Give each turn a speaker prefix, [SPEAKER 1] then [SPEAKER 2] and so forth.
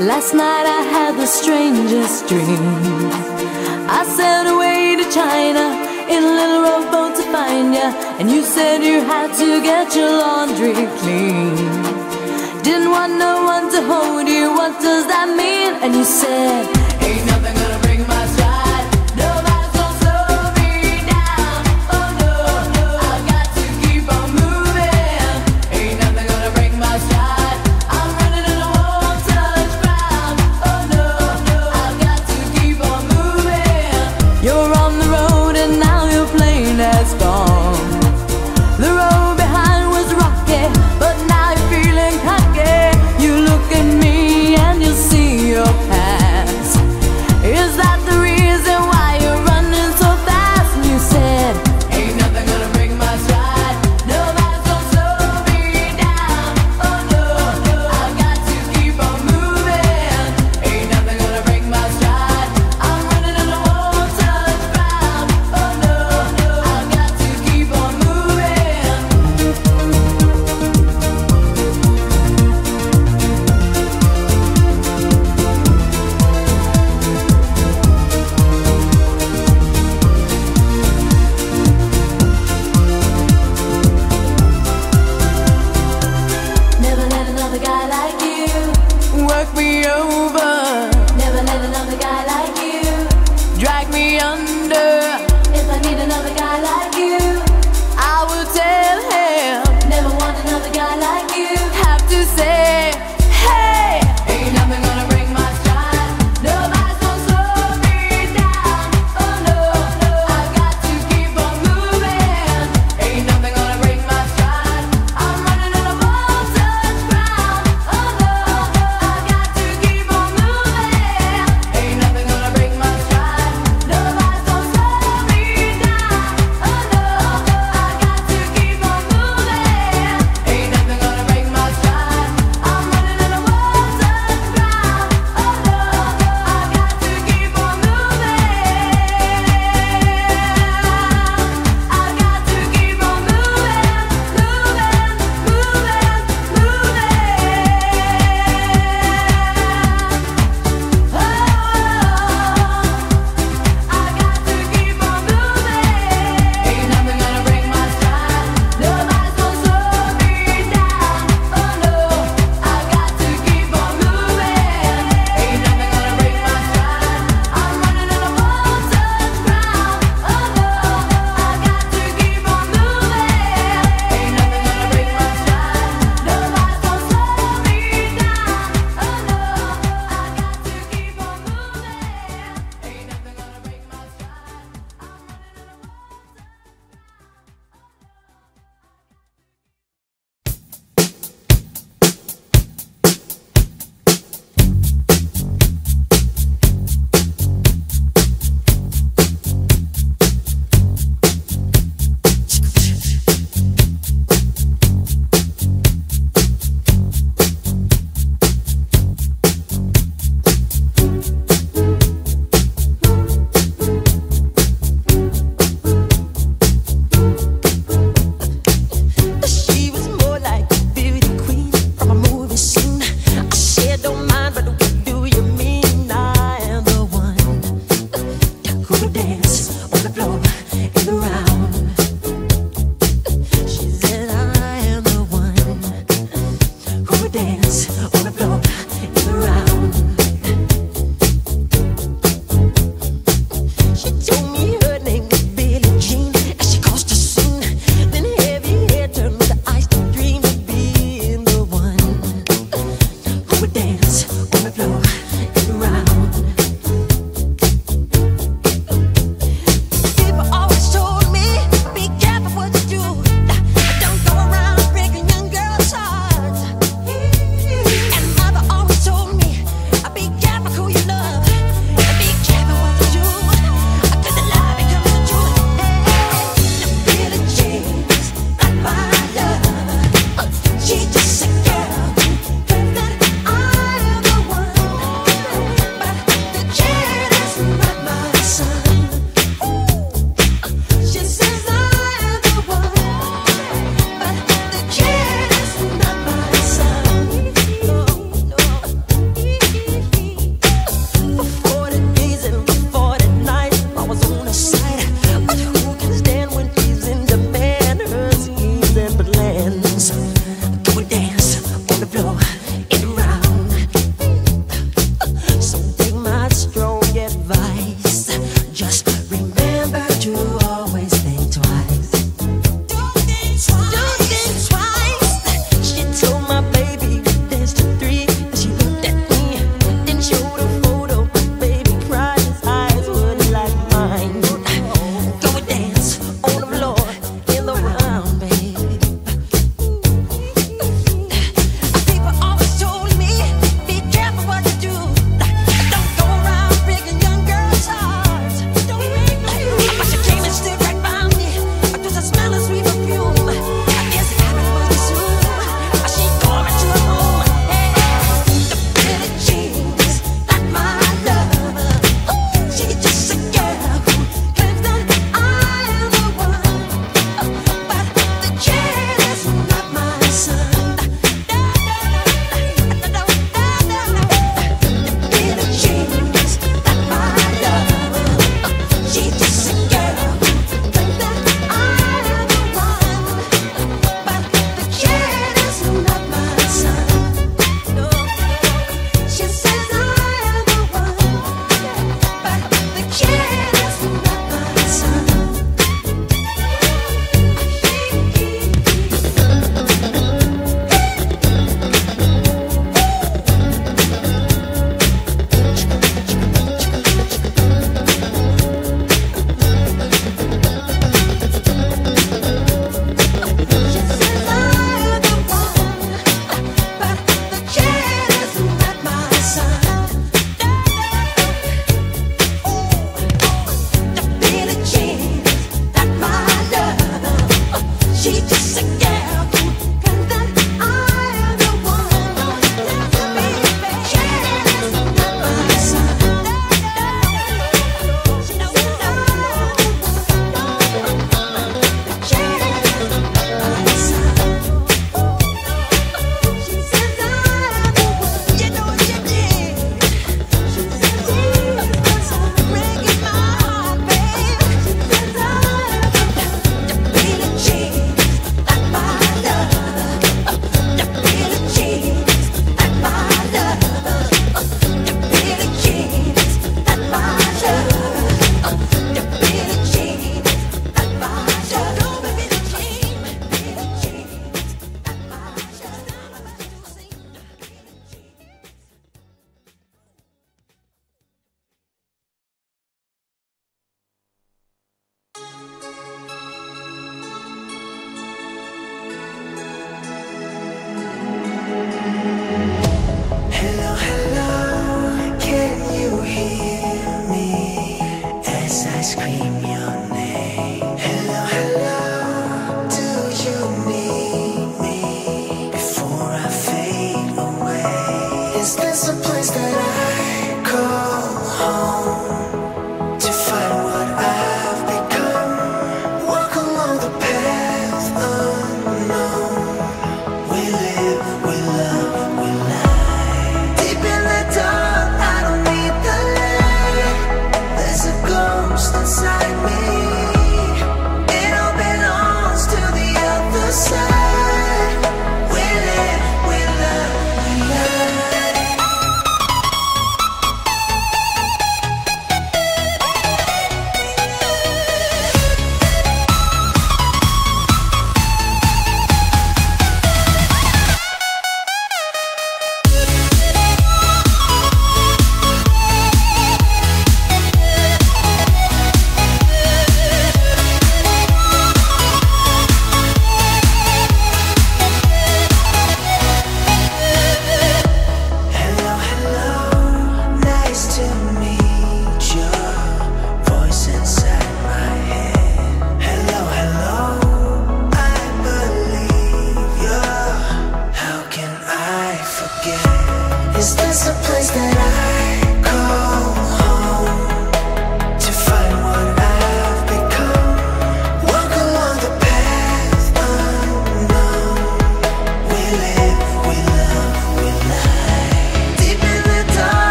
[SPEAKER 1] Last night I had the strangest dream. I sailed away to China in a little rowboat to find ya, and you said you had to get your laundry clean. Didn't want no one to hold you, what does that mean? And you said, ain't nothing gonna break my stride. Nobody's gonna slow me down. Oh no, no, I got to keep on moving. Ain't nothing gonna break my stride. I'm running and I won't touch ground. Oh no, no, I got to keep on moving. You're on the road and now your plane has gone. The road behind was rocky, but now you're feeling cocky. You look at me and you see your past. Is that the reason why you're running so fast? And you said, ain't nothing gonna break my stride. Nobody's gonna slow me down. Oh no, no, I got to keep on moving. Ain't nothing gonna break my stride. I'm running and I won't touch ground. Oh no, no, I got to keep on moving. Never let another guy like you work me over.